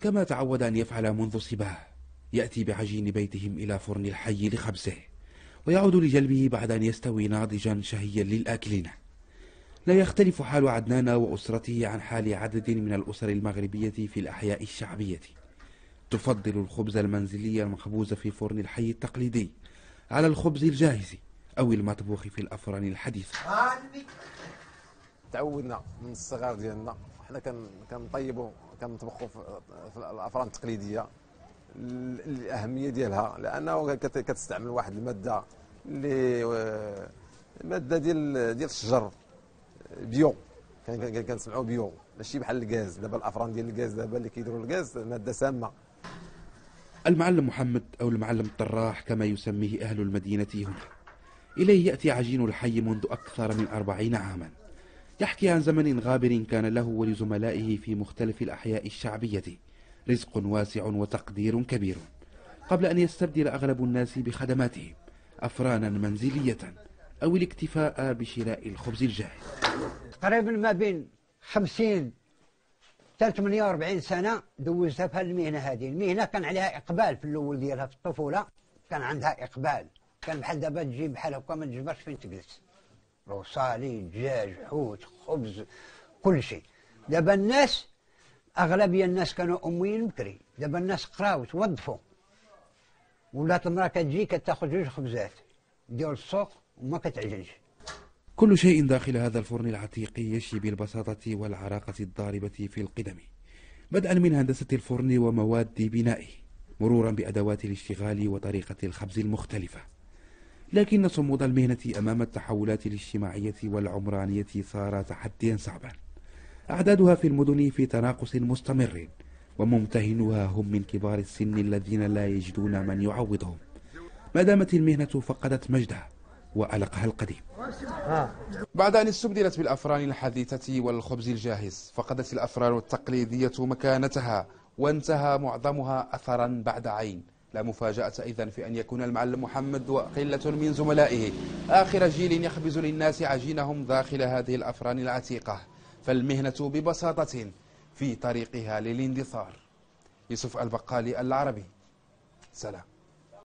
كما تعود أن يفعل منذ صباه، يأتي بعجين بيتهم إلى فرن الحي لخبزه، ويعود لجلبه بعد أن يستوي ناضجا شهيا للآكلين. لا يختلف حال عدنان وأسرته عن حال عدد من الأسر المغربية في الأحياء الشعبية، تفضل الخبز المنزلي المخبوز في فرن الحي التقليدي على الخبز الجاهز أو المطبوخ في الأفران الحديثة. تعودنا من الصغار ديالنا حنا كنطيبوا كنطبخوا في الافران التقليديه. الاهميه ديالها لانه كتستعمل واحد الماده اللي ماده ديال الشجر بيو، كنسمعوا بيو، ماشي بحال الغاز. دابا الافران ديال الغاز دابا اللي كيديروا الغاز ماده سامه. المعلم محمد أو المعلم الطراح كما يسميه أهل المدينة هنا، إليه يأتي عجين الحي منذ أكثر من 40 عاما. يحكي عن زمن غابر كان له ولزملائه في مختلف الأحياء الشعبية رزق واسع وتقدير كبير، قبل أن يستبدل أغلب الناس بخدماتهم أفرانا منزلية أو الاكتفاء بشراء الخبز الجاهز. تقريبا ما بين 50 حتى 48 سنة دوزتها في هالمهنة هذه. المهنة كان عليها إقبال في الأول ديالها، في الطفولة كان عندها إقبال، كان بحال دابا تجي بحال هكا ما تجبرش فين تجلس، روصالي، دجاج، حوت، خبز، كل شيء. دابا الناس أغلبية الناس كانوا أميين بكري، دابا الناس قراو توظفوا، ولات المرأة كتجي كتاخذ 2 خبزات ديال السوق وما كتعجنش. كل شيء داخل هذا الفرن العتيق يشي بالبساطة والعراقة الضاربة في القدم، بدءا من هندسة الفرن ومواد بنائه، مرورا بأدوات الاشتغال وطريقة الخبز المختلفة. لكن صمود المهنة أمام التحولات الاجتماعية والعمرانية صار تحديا صعبا. أعدادها في المدن في تناقص مستمر، وممتهنوها هم من كبار السن الذين لا يجدون من يعوضهم، ما دامت المهنة فقدت مجدها وألقها القديم. بعد أن استبدلت بالأفران الحديثة والخبز الجاهز، فقدت الأفران التقليدية مكانتها، وانتهى معظمها أثرا بعد عين. لا مفاجأة إذن في أن يكون المعلم محمد وقلة من زملائه آخر جيل يخبز للناس عجينهم داخل هذه الأفران العتيقة، فالمهنة ببساطة في طريقها للاندثار. يوسف البقالي، العربي، سلام.